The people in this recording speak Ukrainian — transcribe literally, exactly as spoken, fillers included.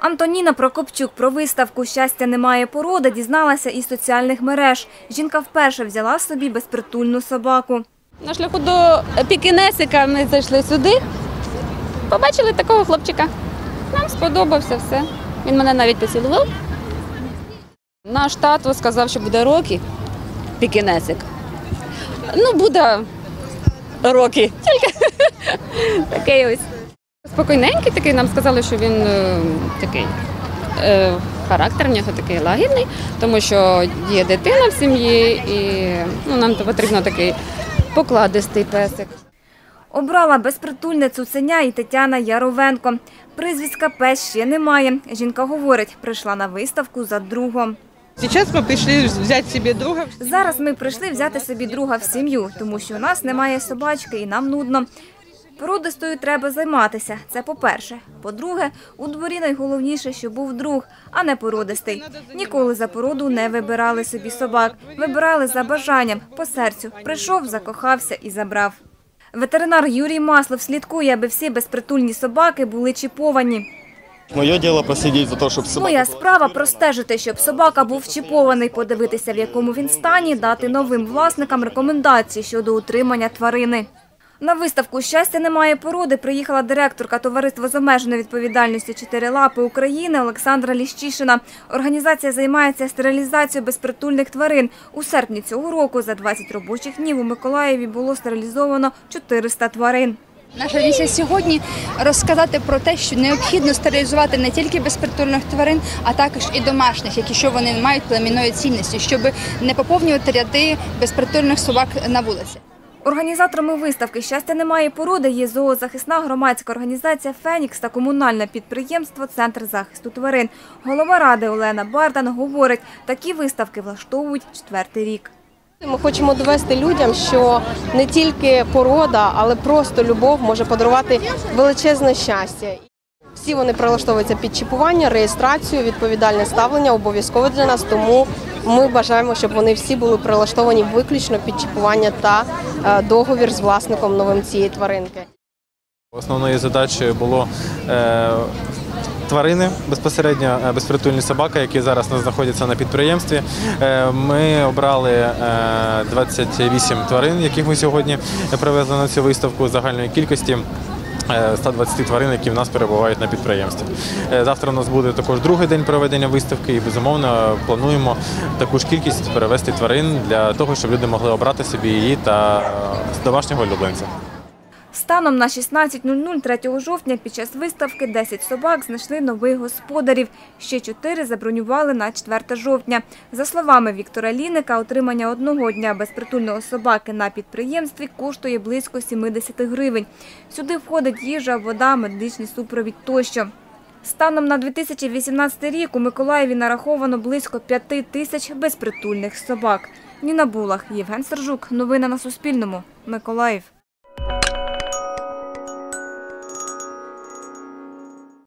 Антоніна Прокопчук про виставку «Щастя немає породи» дізналася із соціальних мереж. Жінка вперше взяла собі безпритульну собаку. На шляху до пекінесика ми зайшли сюди, побачили такого хлопчика. Нам сподобався все. Він мене навіть поцілував. Наш тато сказав, що буде Рокі, пекінесик. Ну, буде Рокі, тільки такий ось. Спокійненький такий, нам сказали, що він е, такий, е, характер в нього такий лагідний, тому що є дитина в сім'ї і ну, нам потрібно такий покладистий песик. Обрала безпритульне цуценя і Тетяна Яровенко. Прізвиська «Пес» ще немає. Жінка говорить, прийшла на виставку за другом. Зараз ми прийшли взяти собі друга. Зараз ми прийшли взяти собі друга в сім'ю, тому що у нас немає собачки і нам нудно. Породистою треба займатися, це по-перше. По-друге, у дворі найголовніше, щоб був друг, а не породистий. Ніколи за породу не вибирали собі собак. Вибирали за бажанням, по серцю. Прийшов, закохався і забрав. Ветеринар Юрій Маслов слідкує, аби всі безпритульні собаки були чіповані. Моє діло прослідити за те, щоб собака... Моя справа – простежити, щоб собака був чіпований, подивитися, в якому він стані, дати новим власникам рекомендації щодо утримання тварини. На виставку «Щастя немає породи» приїхала директорка товариства з обмеженою відповідальністю «Чотири лапи України» Олександра Ліщишина. Організація займається стерилізацією безпритульних тварин. У серпні цього року за двадцять робочих днів у Миколаєві було стерилізовано чотириста тварин. Наша місія сьогодні – розказати про те, що необхідно стерилізувати не тільки безпритульних тварин, а також і домашніх, якщо вони мають племінної цінності, щоб не поповнювати ряди безпритульних собак на вулиці. Організаторами виставки «Щастя немає породи» є зоозахисна громадська організація «Фенікс» та комунальне підприємство «Центр захисту тварин». Голова ради Олена Бардан говорить, такі виставки влаштовують четвертий рік. Ми хочемо довести людям, що не тільки порода, але просто любов може подарувати величезне щастя. Всі вони прилаштовуються під чіпування, реєстрацію, відповідальне ставлення обов'язково для нас, тому ми бажаємо, щоб вони всі були прилаштовані виключно під чіпування та договір з власником новим цієї тваринки. Основною задачею було е, тварини, безпосередньо безпритульні собаки, які зараз знаходяться на підприємстві. Е, ми обрали е, двадцять вісім тварин, яких ми сьогодні привезли на цю виставку загальної кількості. ста двадцяти тварин, які в нас перебувають на підприємстві. Завтра у нас буде також другий день проведення виставки і, безумовно, плануємо таку ж кількість перевезти тварин для того, щоб люди могли обрати собі її та домашнього улюбленця. Станом на шістнадцять нуль нуль третього жовтня під час виставки десять собак знайшли нових господарів. Ще чотири забронювали на четверте жовтня. За словами Віктора Ліника, отримання одного дня безпритульного собаки на підприємстві коштує близько сімдесят гривень. Сюди входить їжа, вода, медичний супровід тощо. Станом на дві тисячі вісімнадцятий рік у Миколаєві нараховано близько п'яти тисяч безпритульних собак. Ніна Булах, Євген Сержук. Новини на Суспільному. Миколаїв.